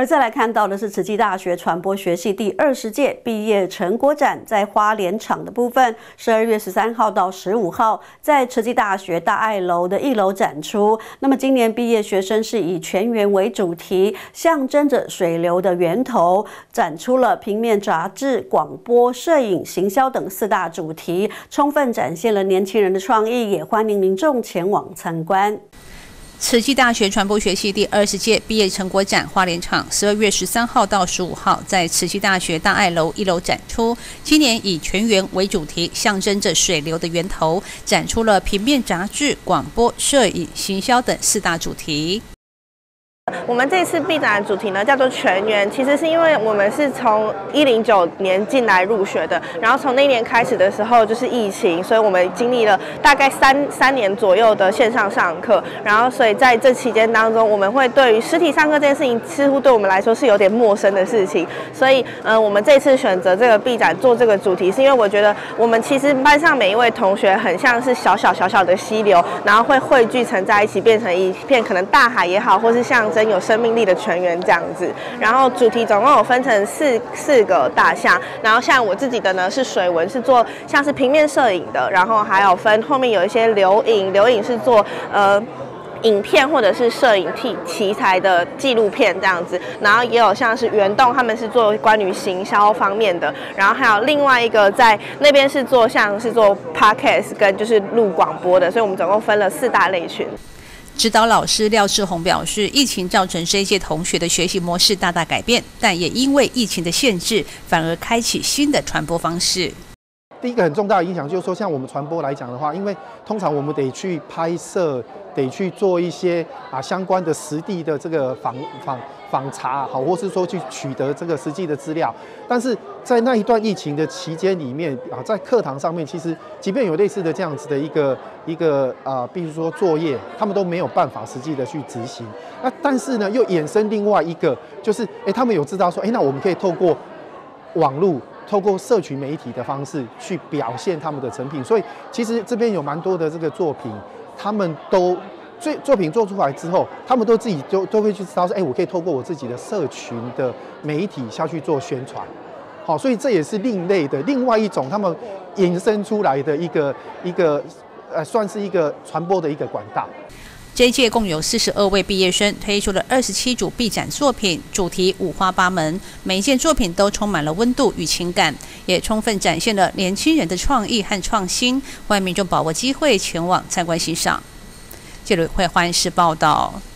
而再来看到的是慈济大学传播学系第20届毕业成果展，在花莲场的部分，12月13号到15号，在慈济大学大爱楼的1楼展出。那么今年毕业学生是以全员为主题，象征着水流的源头，展出了平面杂志、广播、摄影、行销等4大主题，充分展现了年轻人的创意，也欢迎民众前往参观。 慈济大学传播学系第20届毕业成果展花莲场12月13号到15号在慈济大学大爱楼1楼展出。今年以全员为主题，象征着水流的源头，展出了平面杂志、广播、摄影、行销等4大主题。 我们这次毕展的主题呢叫做全员，其实是因为我们是从109年进来入学的，然后从那一年开始的时候就是疫情，所以我们经历了大概三年左右的线上上课，然后所以在这期间当中，我们会对于实体上课这件事情似乎对我们来说是有点陌生的事情，所以我们这次选择这个毕展做这个主题，是因为我觉得我们其实班上每一位同学很像是小小的溪流，然后会汇聚成在一起，变成一片可能大海也好，或是象征有生命力的全员这样子。然后主题总共有分成四个大项，然后像我自己的呢是水文，是做像是平面摄影的，然后还有分后面有一些流影是做影片或者是摄影题材的纪录片这样子，然后也有像是原动，他们是做关于行销方面的，然后还有另外一个在那边是做像是做 podcast 跟就是录广播的，所以我们总共分了4大类群。 指导老师廖志宏表示，疫情造成这一届同学的学习模式大大改变，但也因为疫情的限制，反而开启新的传播方式。 第一个很重大的影响就是说，像我们传播来讲的话，因为通常我们得去拍摄，得去做一些相关的实地的这个访查，好，或是说去取得这个实际的资料。但是在那一段疫情的期间里面在课堂上面，其实即便有类似的这样子的一个比如说作业，他们都没有办法实际的去执行。那但是呢，又衍生另外一个，就是他们有知道说，那我们可以透过网络。透过社群媒体的方式去表现他们的成品，所以其实这边有蛮多的这个作品，他们都作品做出来之后，他们都自己都会去知道说，我可以透过我自己的社群的媒体下去做宣传，好，所以这也是另类的另外一种他们延伸出来的一个算是一个传播的一个管道。 这一届共有42位毕业生，推出了27组毕展作品，主题五花八门，每一件作品都充满了温度与情感，也充分展现了年轻人的创意和创新，欢迎民众把握机会前往参观欣赏。记者会花莲市报道。